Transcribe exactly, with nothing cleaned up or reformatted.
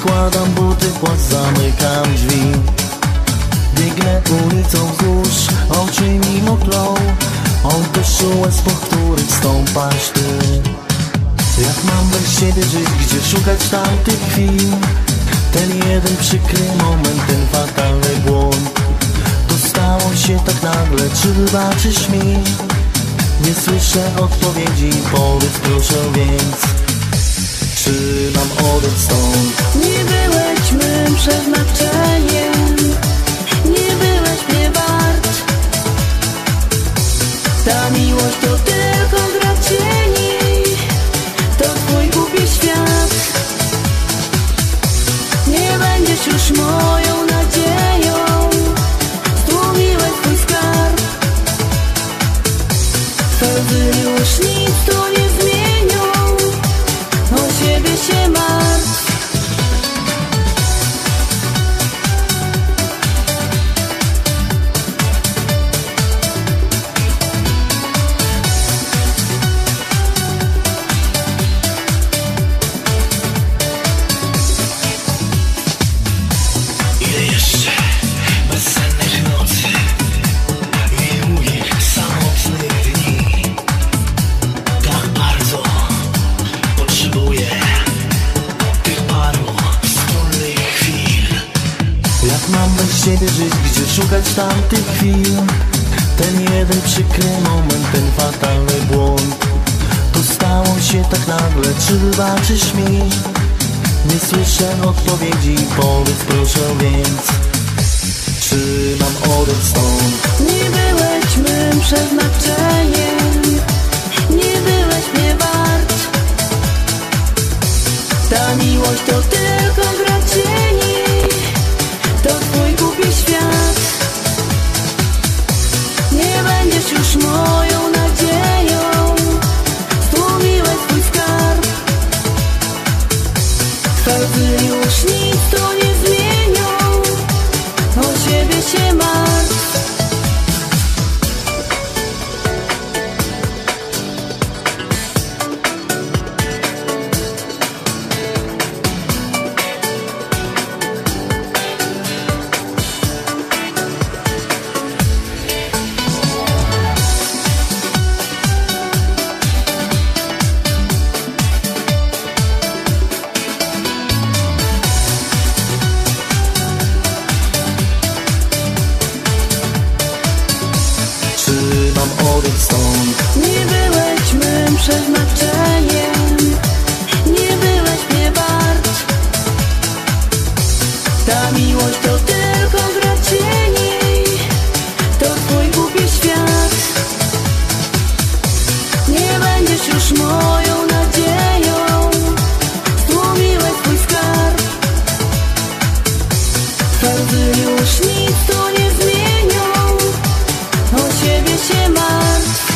Zakładam buty, płaszcz, zamykam drzwi. Biegnę ulicą wzdłuż, oczy mi motlą od deszczu łez, po których stąpasz ty. Jak mam bez siebie żyć, gdzie szukać tamtych chwil? Ten jeden przykry moment, ten fatalny błąd. To stało się tak nagle, czy wybaczysz mi? Nie słyszę odpowiedzi, powiedz proszę więc, czy mam odejść stąd? Nie byłeś mym przeznaczeniem, nie byłeś mnie wart. Ta miłość to tylko gra cieni, to twój głupi świat. Nie będziesz już moją nadzieją, stłumiłeś twój skarb. Łzy już nic tu nie zmienią, o siebie się martw. Ile jeszcze bezsennych nocy i długich, samotnych dni? Tak bardzo potrzebuję tych paru wspólnych chwil. Jak mam bez siebie żyć, gdzie szukać tamtych chwil? Ten jeden przykry moment, ten fatalny błąd. To stało się tak nagle, czy wybaczysz mi? Nie słyszę odpowiedzi, powiedz proszę więc, czy mam odejść stąd? Nie byłeś mym przeznaczeniem, nie byłeś mnie wart. Ta miłość to tylko gra cieni, to twój głupi świat. Nie będziesz już moją nadzieją, stłumiłeś twój skarb. Łzy już nic tu nie zmienią, o siebie się martw. Nie byłeś mym przeznaczeniem, nie byłeś mnie wart. Ta miłość to tylko gra cieni, to twój głupi świat. Nie będziesz już moją nadzieją, stłumiłeś twój skarb. Łzy już nic tu nie zmienią, o siebie się martw.